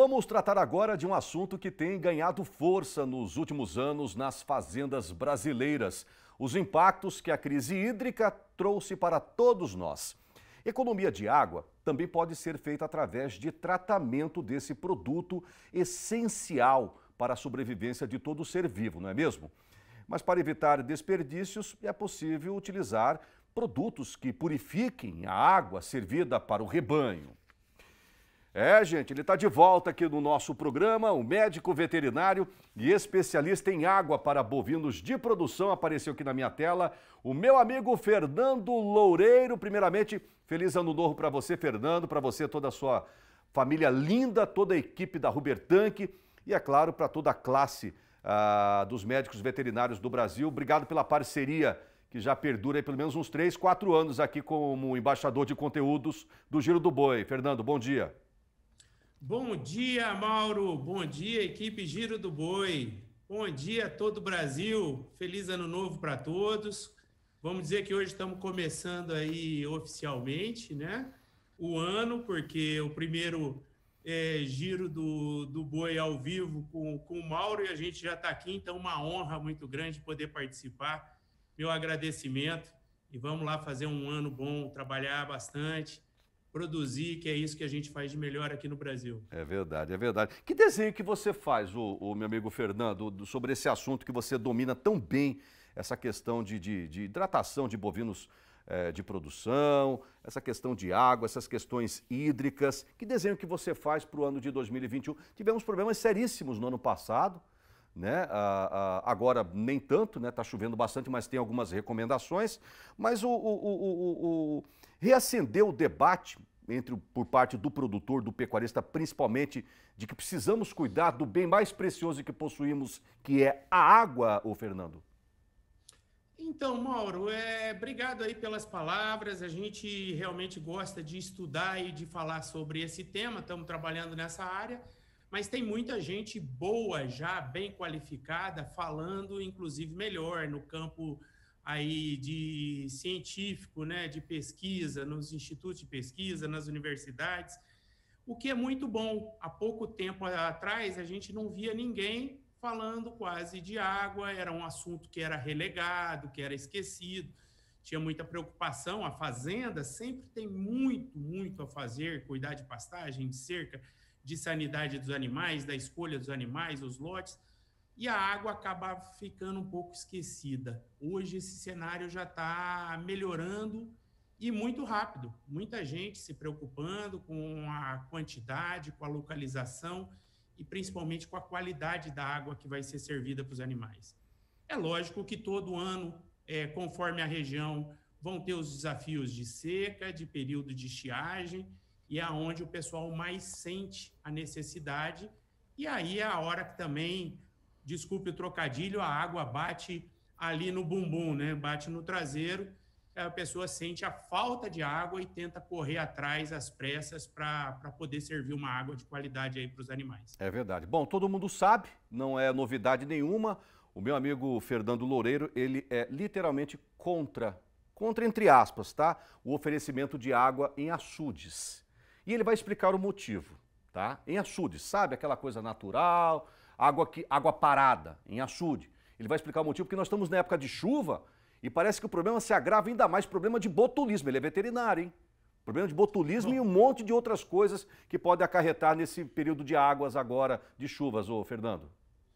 Vamos tratar agora de um assunto que tem ganhado força nos últimos anos nas fazendas brasileiras: os impactos que a crise hídrica trouxe para todos nós. Economia de água também pode ser feita através de tratamento desse produto essencial para a sobrevivência de todo ser vivo, não é mesmo? Mas para evitar desperdícios, é possível utilizar produtos que purifiquem a água servida para o rebanho. Gente, ele está de volta aqui no nosso programa, o médico veterinário e especialista em água para bovinos de produção. Apareceu aqui na minha tela o meu amigo Fernando Loureiro. Primeiramente, feliz ano novo para você, Fernando, para você, toda a sua família linda, toda a equipe da Hubertank e, é claro, para toda a classe dos médicos veterinários do Brasil. Obrigado pela parceria que já perdura aí pelo menos uns 3, 4 anos aqui como embaixador de conteúdos do Giro do Boi. Fernando, bom dia. Bom dia, Mauro. Bom dia, equipe Giro do Boi. Bom dia a todo o Brasil. Feliz ano novo para todos. Vamos dizer que hoje estamos começando aí oficialmente, né? O ano, porque o primeiro Giro do Boi ao vivo com o Mauro e a gente já está aqui, então uma honra muito grande poder participar. Meu agradecimento e vamos lá fazer um ano bom, trabalhar bastante, produzir, que é isso que a gente faz de melhor aqui no Brasil. É verdade, é verdade. Que desenho que você faz, o meu amigo Fernando, sobre esse assunto que você domina tão bem, essa questão de hidratação de bovinos de produção, essa questão de água, essas questões hídricas. Que desenho que você faz para o ano de 2021? Tivemos problemas seríssimos no ano passado, né? Agora nem tanto, né? Está chovendo bastante, mas tem algumas recomendações. Mas reacendeu o debate por parte do produtor, do pecuarista, principalmente, de que precisamos cuidar do bem mais precioso que possuímos, que é a água, Fernando. Então, Mauro, obrigado aí pelas palavras. A gente realmente gosta de estudar e de falar sobre esse tema. Estamos trabalhando nessa área, mas tem muita gente boa já, bem qualificada, falando, inclusive, melhor no campo aí de científico, né, de pesquisa, nos institutos de pesquisa, nas universidades, o que é muito bom. Há pouco tempo atrás, a gente não via ninguém falando quase de água, era um assunto que era relegado, que era esquecido, tinha muita preocupação. A fazenda sempre tem muito a fazer, cuidar de pastagem, de cerca, de sanidade dos animais, da escolha dos animais, os lotes, e a água acaba ficando um pouco esquecida. Hoje esse cenário já está melhorando e muito rápido. Muita gente se preocupando com a quantidade, com a localização e principalmente com a qualidade da água que vai ser servida para os animais. É lógico que todo ano, conforme a região, vão ter os desafios de seca, de período de estiagem, e é onde o pessoal mais sente a necessidade. E aí é a hora que também, desculpe o trocadilho, a água bate ali no bumbum, né? Bate no traseiro, a pessoa sente a falta de água e tenta correr atrás às pressas para poder servir uma água de qualidade aí para os animais. É verdade. Bom, todo mundo sabe, não é novidade nenhuma. O meu amigo Fernando Loureiro, ele é literalmente contra entre aspas, tá? O oferecimento de água em açudes. E ele vai explicar o motivo, tá? Em açudes, sabe? Aquela coisa natural, água parada, em açude. Ele vai explicar o motivo, porque nós estamos na época de chuva e parece que o problema se agrava ainda mais, problema de botulismo. Ele é veterinário, hein? Problema de botulismo e um monte de outras coisas que podem acarretar nesse período de águas agora, de chuvas, Fernando.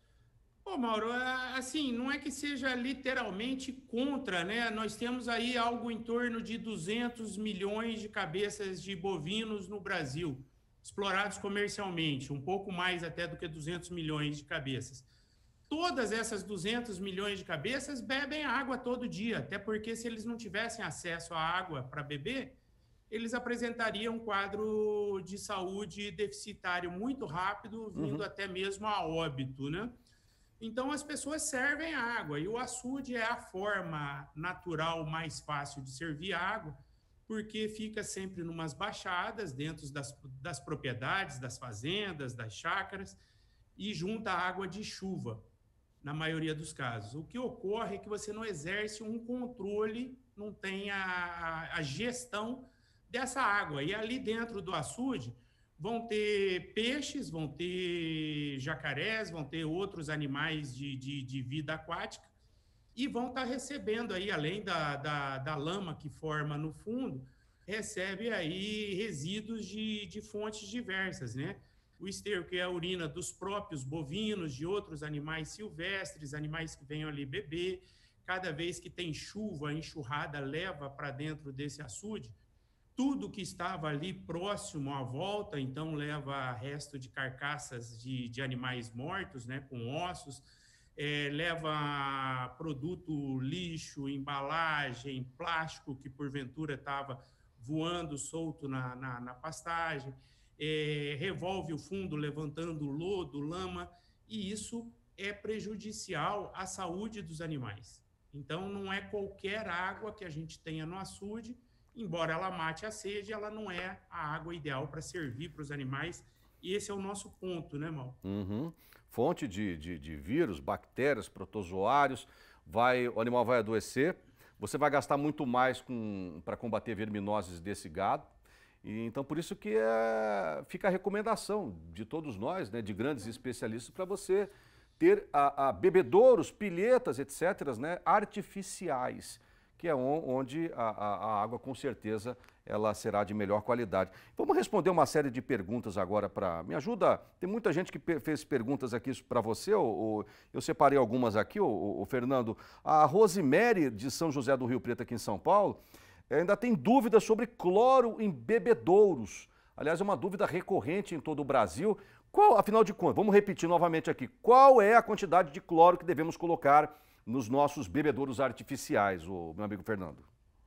Mauro, assim, não é que seja literalmente contra, né? Nós temos aí algo em torno de 200 milhões de cabeças de bovinos no Brasil, explorados comercialmente, um pouco mais até do que 200 milhões de cabeças. Todas essas 200 milhões de cabeças bebem água todo dia, até porque se eles não tivessem acesso à água para beber, eles apresentariam um quadro de saúde deficitário muito rápido, vindo até mesmo a óbito, né? Então, as pessoas servem água e o açude é a forma natural mais fácil de servir água, porque fica sempre numas baixadas dentro das propriedades, das fazendas, das chácaras, e junta água de chuva, na maioria dos casos. O que ocorre é que você não exerce um controle, não tem a gestão dessa água. E ali dentro do açude, vão ter peixes, vão ter jacarés, vão ter outros animais de vida aquática e vão estar recebendo aí, além da lama que forma no fundo, recebe aí resíduos de fontes diversas, né? O esterco, que é a urina dos próprios bovinos, de outros animais silvestres, animais que venham ali beber. Cada vez que tem chuva, a enxurrada leva para dentro desse açude tudo que estava ali próximo à volta, então leva resto de carcaças de animais mortos, né, com ossos, leva produto, lixo, embalagem, plástico que porventura estava voando solto na pastagem, revolve o fundo levantando lodo, lama, e isso é prejudicial à saúde dos animais. Então, não é qualquer água que a gente tenha no açude, embora ela mate a sede, ela não é a água ideal para servir para os animais. E esse é o nosso ponto, né, Mal? Uhum. Fonte de vírus, bactérias, protozoários, o animal vai adoecer, você vai gastar muito mais para combater verminoses desse gado. E, então, por isso que fica a recomendação de todos nós, né, de grandes especialistas, para você ter bebedouros, pilhetas, etc., né, artificiais, que é onde a água, com certeza, ela será de melhor qualidade. Vamos responder uma série de perguntas agora Me ajuda, tem muita gente que fez perguntas aqui para você, eu separei algumas aqui, o Fernando. A Rosemary, de São José do Rio Preto, aqui em São Paulo, ainda tem dúvidas sobre cloro em bebedouros. Aliás, é uma dúvida recorrente em todo o Brasil. Afinal de contas, vamos repetir novamente aqui, qual é a quantidade de cloro que devemos colocar nos nossos bebedouros artificiais, meu amigo Fernando?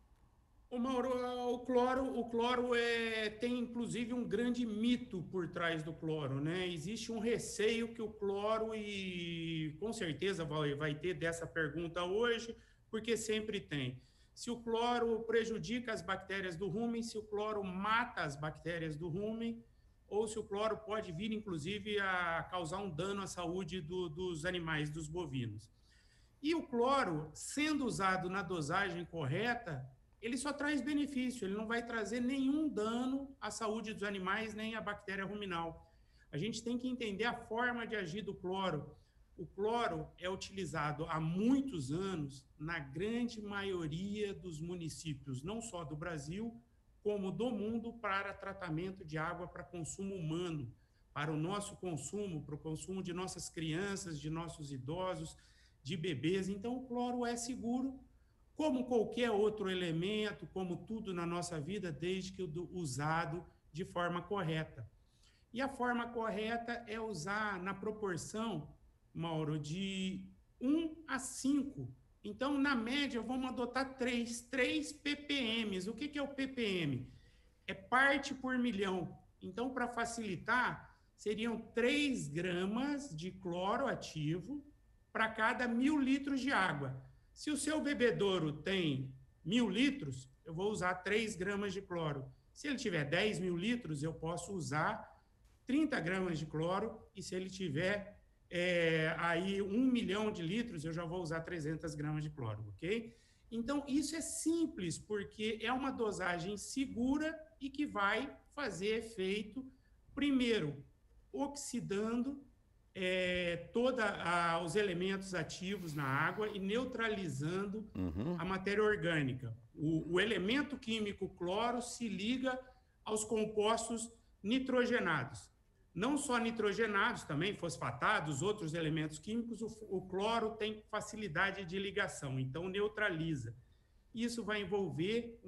Ô Mauro, o cloro tem inclusive um grande mito por trás do cloro, né? Existe um receio que o cloro, e com certeza vai ter dessa pergunta hoje, porque sempre tem. Se o cloro prejudica as bactérias do rumen, se o cloro mata as bactérias do rumen, ou se o cloro pode vir, inclusive, a causar um dano à saúde dos animais, dos bovinos. E o cloro, sendo usado na dosagem correta, ele só traz benefício, ele não vai trazer nenhum dano à saúde dos animais, nem à bactéria ruminal. A gente tem que entender a forma de agir do cloro. O cloro é utilizado há muitos anos na grande maioria dos municípios, não só do Brasil, como do mundo, para tratamento de água para consumo humano, para o nosso consumo, para o consumo de nossas crianças, de nossos idosos, de bebês. Então, o cloro é seguro, como qualquer outro elemento, como tudo na nossa vida, desde que usado de forma correta. E a forma correta é usar na proporção, Mauro, de 1 a 5. Então, na média, vamos adotar 3 ppm. O que é o ppm? É parte por milhão. Então, para facilitar, seriam 3 gramas de cloro ativo para cada 1.000 litros de água. Se o seu bebedouro tem 1.000 litros, eu vou usar 3 gramas de cloro. Se ele tiver 10.000 litros, eu posso usar 30 gramas de cloro. E se ele tiver aí 1 milhão de litros, eu já vou usar 300 gramas de cloro, ok? Então, isso é simples, porque é uma dosagem segura e que vai fazer efeito, primeiro, oxidando todos os elementos ativos na água e neutralizando a matéria orgânica. O elemento químico cloro se liga aos compostos nitrogenados. Não só nitrogenados, também fosfatados, outros elementos químicos, o cloro tem facilidade de ligação, então neutraliza. Isso vai envolver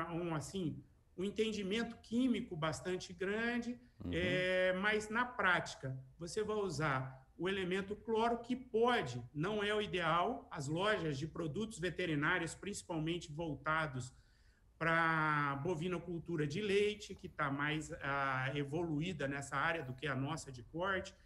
um entendimento químico bastante grande, mas na prática você vai usar o elemento cloro, que pode, não é o ideal, as lojas de produtos veterinários, principalmente voltados para bovinocultura de leite, que está mais evoluída nessa área do que a nossa de corte,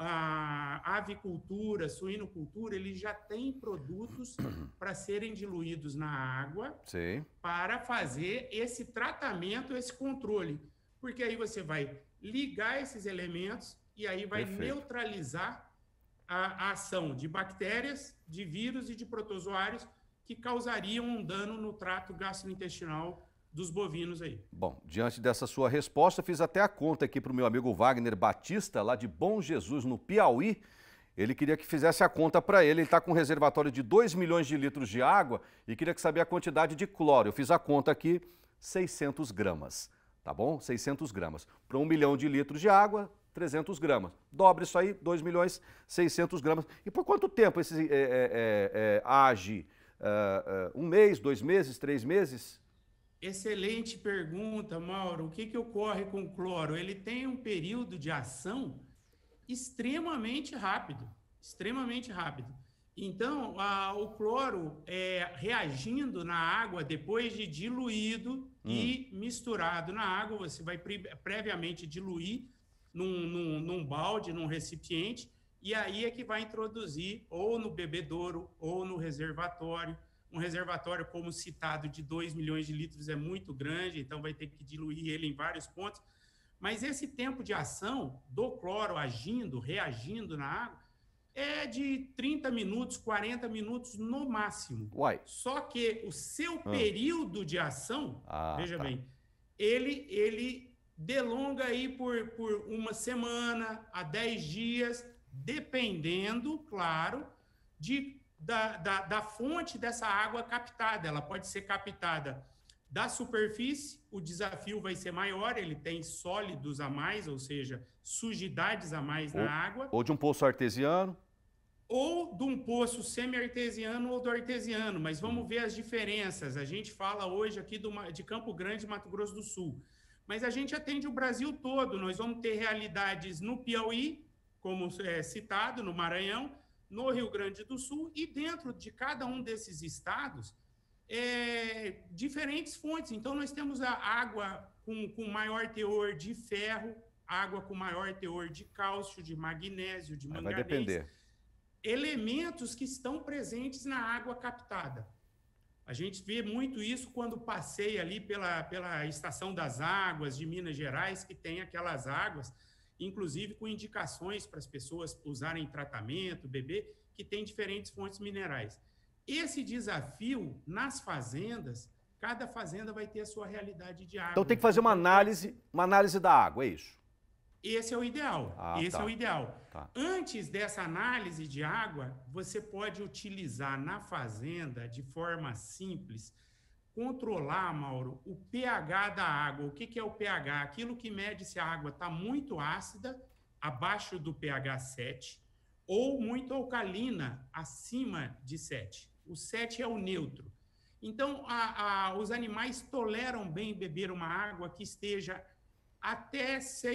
a avicultura, suinocultura, ele já tem produtos para serem diluídos na água. Sim. Para fazer esse tratamento, esse controle. Porque aí você vai ligar esses elementos e aí vai neutralizar a ação de bactérias, de vírus e de protozoários que causariam um dano no trato gastrointestinal dos bovinos aí. Bom, diante dessa sua resposta, fiz até a conta aqui para o meu amigo Wagner Batista, lá de Bom Jesus, no Piauí. Ele queria que fizesse a conta para ele. Ele está com um reservatório de 2 milhões de litros de água e queria que saber a quantidade de cloro. Eu fiz a conta aqui, 600 gramas, tá bom? 600 gramas. Para 1 milhão de litros de água, 300 gramas. Dobre isso aí, 2 milhões 600 gramas. E por quanto tempo esse age? 1 mês, 2 meses, 3 meses? Excelente pergunta, Mauro. O que ocorre com o cloro? Ele tem um período de ação extremamente rápido, extremamente rápido. Então, o cloro, reagindo na água, depois de diluído e misturado na água, você vai previamente diluir num balde, num recipiente, e aí é que vai introduzir ou no bebedouro ou no reservatório. Um reservatório, como citado, de 2 milhões de litros é muito grande, então vai ter que diluir ele em vários pontos. Mas esse tempo de ação do cloro reagindo na água, é de 30 minutos, 40 minutos no máximo. Uai. Só que o seu período de ação, veja bem, ele delonga aí por 1 semana a 10 dias, dependendo, claro, da fonte dessa água captada. Ela pode ser captada da superfície, o desafio vai ser maior, ele tem sólidos a mais, ou seja, sujidades a mais na água. Ou de um poço artesiano. Ou de um poço semi-artesiano ou do artesiano, mas vamos ver as diferenças. A gente fala hoje aqui de Campo Grande, Mato Grosso do Sul, mas a gente atende o Brasil todo. Nós vamos ter realidades no Piauí, como citado, no Maranhão, no Rio Grande do Sul, e dentro de cada um desses estados, diferentes fontes. Então, nós temos a água com maior teor de ferro, água com maior teor de cálcio, de magnésio, de manganês. Vai depender. Elementos que estão presentes na água captada. A gente vê muito isso quando passeia ali pela Estação das Águas de Minas Gerais, que tem aquelas águas, inclusive com indicações para as pessoas usarem em tratamento, beber, que tem diferentes fontes minerais. Esse desafio, nas fazendas, cada fazenda vai ter a sua realidade de água. Então tem que fazer uma análise da água, é isso? Esse é o ideal. É o ideal. Tá. Antes dessa análise de água, você pode utilizar na fazenda, de forma simples, controlar, Mauro, o pH da água. O que é o pH? Aquilo que mede se a água está muito ácida, abaixo do pH 7, ou muito alcalina, acima de 7. O 7 é o neutro. Então, os animais toleram bem beber uma água que esteja até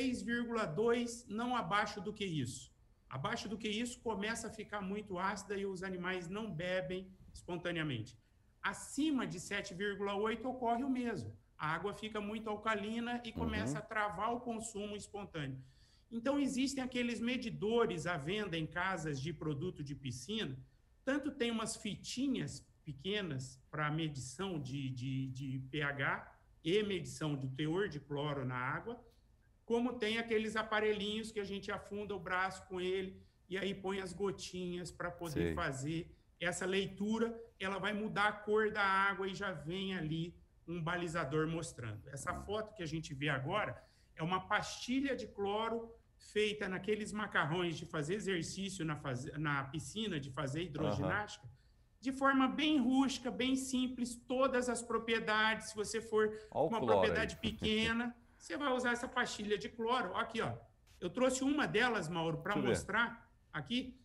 6,2, não abaixo do que isso. Abaixo do que isso, começa a ficar muito ácida e os animais não bebem espontaneamente. Acima de 7,8 ocorre o mesmo. A água fica muito alcalina e começa a travar o consumo espontâneo. Então, existem aqueles medidores à venda em casas de produto de piscina. Tanto tem umas fitinhas pequenas para medição de pH e medição do teor de cloro na água, como tem aqueles aparelhinhos que a gente afunda o braço com ele e aí põe as gotinhas para poder fazer essa leitura. Ela vai mudar a cor da água e já vem ali um balizador mostrando. Essa foto que a gente vê agora é uma pastilha de cloro feita naqueles macarrões de fazer exercício na piscina, de fazer hidroginástica, de forma bem rústica, bem simples, todas as propriedades. Se você for uma propriedade pequena, você vai usar essa pastilha de cloro. Aqui, ó. Eu trouxe uma delas, Mauro, para mostrar aqui,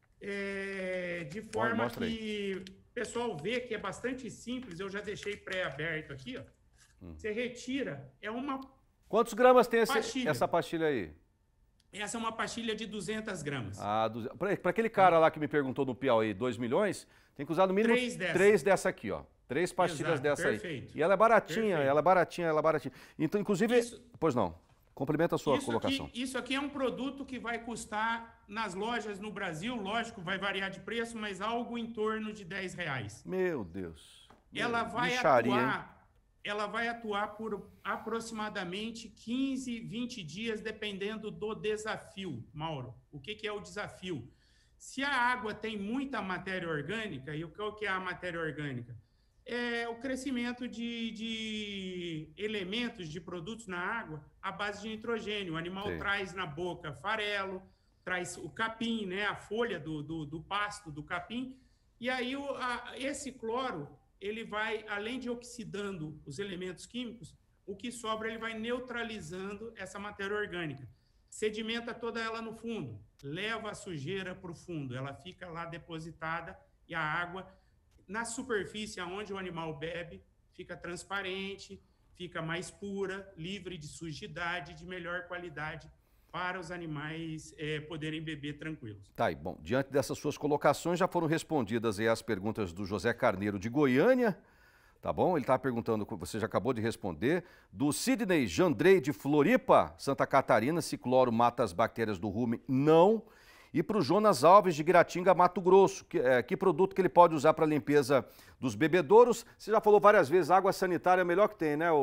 de forma que o pessoal vê que é bastante simples. Eu já deixei pré-aberto aqui, ó. Você retira, é uma... Quantos gramas tem essa pastilha aí? Essa é uma pastilha de 200 gramas. Para aquele cara lá que me perguntou no Piauí, 2 milhões, tem que usar no mínimo 3 dessa aqui, ó. 3 pastilhas dessa aí. E ela é baratinha, ela é baratinha. Então, inclusive... Pois não, complementa a sua colocação. Isso aqui é um produto que vai custar nas lojas no Brasil, lógico, vai variar de preço, mas algo em torno de R$10. Meu Deus. Ela vai atuar por aproximadamente 15, 20 dias, dependendo do desafio, Mauro. O que é o desafio? Se a água tem muita matéria orgânica, e o que é a matéria orgânica? o crescimento de elementos, de produtos na água à base de nitrogênio. O animal traz na boca farelo, traz o capim, né, a folha do pasto, do capim, e aí esse cloro, ele vai, além de oxidando os elementos químicos, o que sobra ele vai neutralizando essa matéria orgânica. Sedimenta toda ela no fundo, leva a sujeira para o fundo, ela fica lá depositada e a água, na superfície onde o animal bebe, fica transparente, fica mais pura, livre de sujidade, de melhor qualidade para os animais poderem beber tranquilos. Tá aí, bom, diante dessas suas colocações já foram respondidas aí as perguntas do José Carneiro de Goiânia, tá bom? Ele estava perguntando, você já acabou de responder, do Sidney Jandrei de Floripa, Santa Catarina, se cloro mata as bactérias do rumen? Não. E para o Jonas Alves de Guiratinga, Mato Grosso, que produto que ele pode usar para a limpeza dos bebedouros? Você já falou várias vezes, água sanitária é a melhor que tem, né,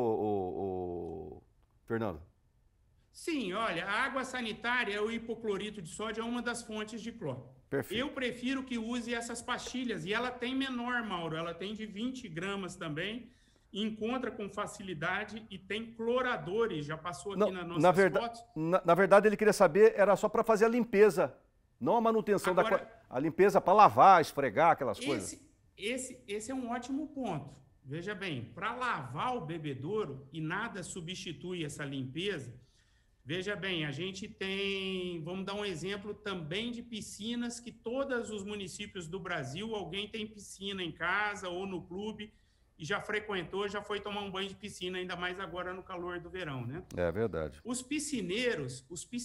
Fernando? Sim, olha, a água sanitária, o hipoclorito de sódio é uma das fontes de cloro. Perfeito. Eu prefiro que use essas pastilhas, e ela tem menor, Mauro, ela tem de 20 gramas também, encontra com facilidade e tem cloradores, já passou aqui nas nossas fotos. Na verdade, ele queria saber, era só para fazer a limpeza, não a manutenção a limpeza para lavar, esfregar, aquelas coisas. Esse é um ótimo ponto. Veja bem, para lavar o bebedouro, e nada substitui essa limpeza, veja bem, a gente tem, vamos dar um exemplo também de piscinas, que todos os municípios do Brasil, alguém tem piscina em casa ou no clube, e já frequentou, já foi tomar um banho de piscina, ainda mais agora no calor do verão, né? É verdade. Os piscineiros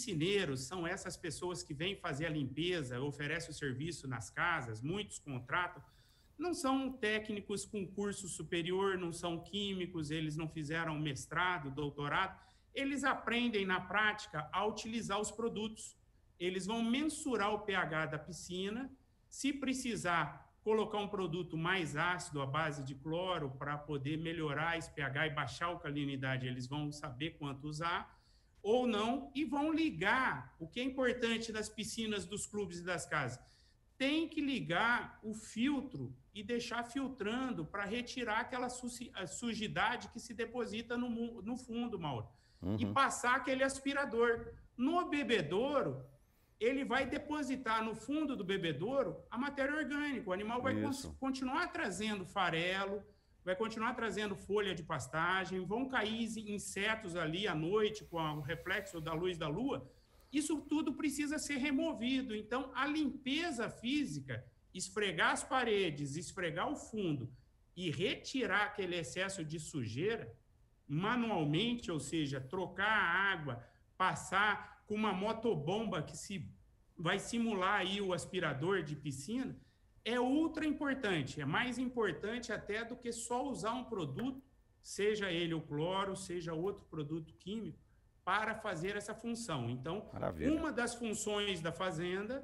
são essas pessoas que vêm fazer a limpeza, oferecem o serviço nas casas, muitos contratam, não são técnicos com curso superior, não são químicos, eles não fizeram mestrado, doutorado, eles aprendem na prática a utilizar os produtos. Eles vão mensurar o pH da piscina, se precisar colocar um produto mais ácido à base de cloro para poder melhorar esse pH e baixar a alcalinidade, eles vão saber quanto usar ou não, e vão ligar. O que é importante das piscinas, dos clubes e das casas, tem que ligar o filtro e deixar filtrando para retirar aquela sujidade que se deposita no fundo, Mauro. E passar aquele aspirador. No bebedouro, ele vai depositar no fundo do bebedouro a matéria orgânica. O animal vai continuar trazendo farelo, vai continuar trazendo folha de pastagem, vão cair insetos ali à noite com o reflexo da luz da lua. Isso tudo precisa ser removido. Então, a limpeza física, esfregar as paredes, esfregar o fundo e retirar aquele excesso de sujeira manualmente, ou seja, trocar a água, passar com uma motobomba que vai simular aí o aspirador de piscina, é ultra importante, é mais importante até do que só usar um produto, seja ele o cloro, seja outro produto químico, para fazer essa função. Então, uma das funções da fazenda,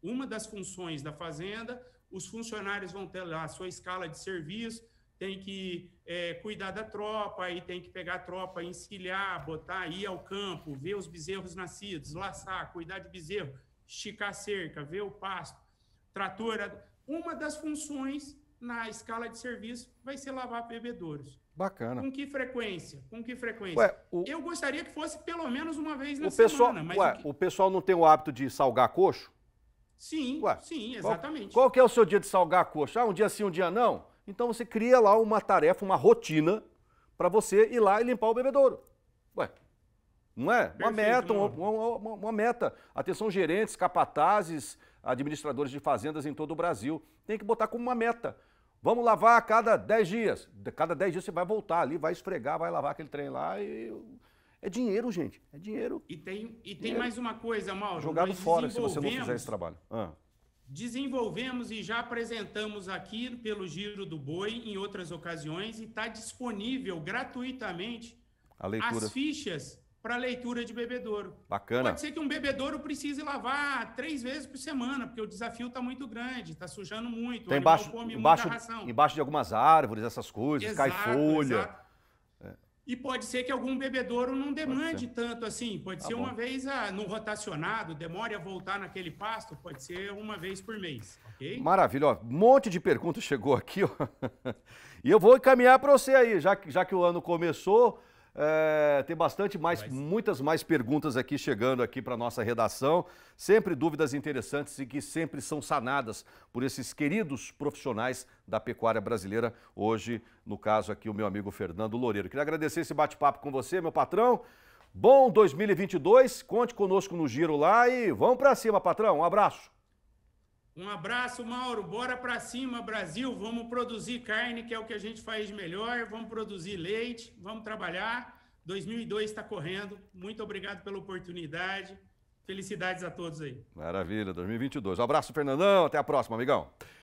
os funcionários vão ter lá a sua escala de serviço, tem que cuidar da tropa, aí tem que pegar a tropa, encilhar, botar, ir ao campo, ver os bezerros nascidos, laçar, cuidar de bezerro, esticar a cerca, ver o pasto, trator. Uma das funções na escala de serviço vai ser lavar bebedouros. Bacana. Com que frequência? Ué, eu gostaria que fosse pelo menos uma vez na semana. Mas o pessoal não tem o hábito de salgar coxo? Sim, sim, exatamente. Qual que é o seu dia de salgar coxo? Um dia sim, um dia não? Então você cria lá uma tarefa, uma rotina, para você ir lá e limpar o bebedouro. Ué, não é? Perfeito, uma meta. Atenção, gerentes, capatazes, administradores de fazendas em todo o Brasil. Tem que botar como uma meta. Vamos lavar a cada 10 dias. Cada 10 dias você vai voltar ali, vai esfregar, vai lavar aquele trem lá e... É dinheiro, gente. É dinheiro. E tem mais uma coisa, Mauro. Jogado fora se você não fizer esse trabalho. Desenvolvemos e já apresentamos aqui pelo Giro do Boi em outras ocasiões e está disponível gratuitamente as fichas para leitura de bebedouro. Bacana. Pode ser que um bebedouro precise lavar 3 vezes por semana, porque o desafio está muito grande, está sujando muito, o animal come muita ração. Embaixo de algumas árvores, essas coisas, cai folha. E pode ser que algum bebedouro não demande tanto assim. Pode ser uma vez no rotacionado, demore a voltar naquele pasto, pode ser uma vez por mês, ok? Maravilha, ó, um monte de perguntas chegou aqui, ó. E eu vou encaminhar para você aí, já que o ano começou, tem muitas mais perguntas aqui chegando aqui para nossa redação, sempre dúvidas interessantes e que sempre são sanadas por esses queridos profissionais da pecuária brasileira, hoje, no caso aqui, o meu amigo Fernando Loureiro. Queria agradecer esse bate-papo com você, meu patrão. Bom 2022, conte conosco no Giro lá e vamos para cima, patrão. Um abraço. Um abraço, Mauro. Bora para cima, Brasil. Vamos produzir carne, que é o que a gente faz de melhor. Vamos produzir leite, vamos trabalhar. 2002 está correndo. Muito obrigado pela oportunidade. Felicidades a todos aí. Maravilha, 2022. Um abraço, Fernandão. Até a próxima, amigão.